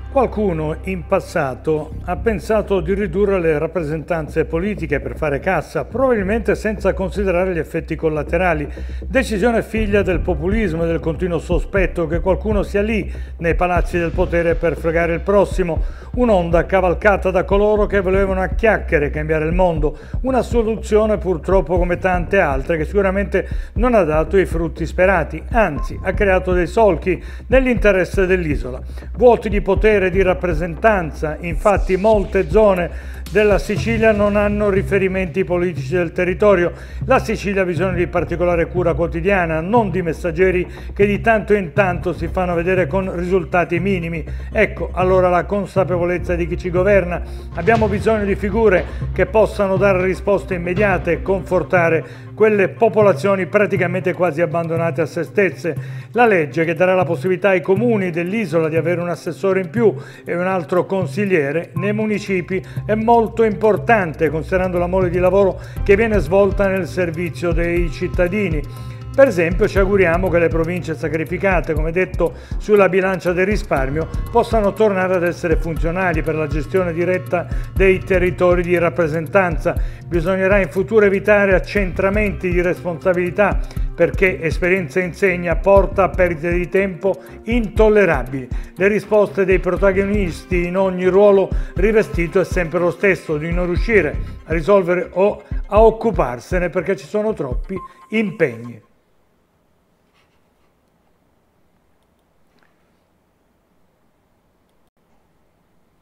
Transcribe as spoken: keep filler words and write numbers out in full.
Qualcuno in passato ha pensato di ridurre le rappresentanze politiche per fare cassa, probabilmente senza considerare gli effetti collaterali. Decisione figlia del populismo e del continuo sospetto che qualcuno sia lì nei palazzi del potere per fregare il prossimo. Un'onda cavalcata da coloro che volevano a chiacchiere cambiare il mondo. Una soluzione purtroppo come tante altre che sicuramente non ha dato i frutti sperati, anzi ha creato dei solchi nell'interesse dell'isola. Vuoti di potere e di rappresentanza, infatti molte zone della Sicilia non hanno riferimenti politici del territorio. La Sicilia ha bisogno di particolare cura quotidiana, non di messaggeri che di tanto in tanto si fanno vedere con risultati minimi. Ecco allora la consapevolezza di chi ci governa. Abbiamo bisogno di figure che possano dare risposte immediate e confortare quelle popolazioni praticamente quasi abbandonate a se stesse. La legge che darà la possibilità ai comuni dell'isola di avere un assessore in più e un altro consigliere nei municipi è molto importante, considerando la mole di lavoro che viene svolta nel servizio dei cittadini. Per esempio ci auguriamo che le province sacrificate, come detto, sulla bilancia del risparmio, possano tornare ad essere funzionali per la gestione diretta dei territori di rappresentanza. Bisognerà in futuro evitare accentramenti di responsabilità, perché esperienza insegna porta a perdite di tempo intollerabili. Le risposte dei protagonisti in ogni ruolo rivestito è sempre lo stesso, di non riuscire a risolvere o a occuparsene perché ci sono troppi impegni.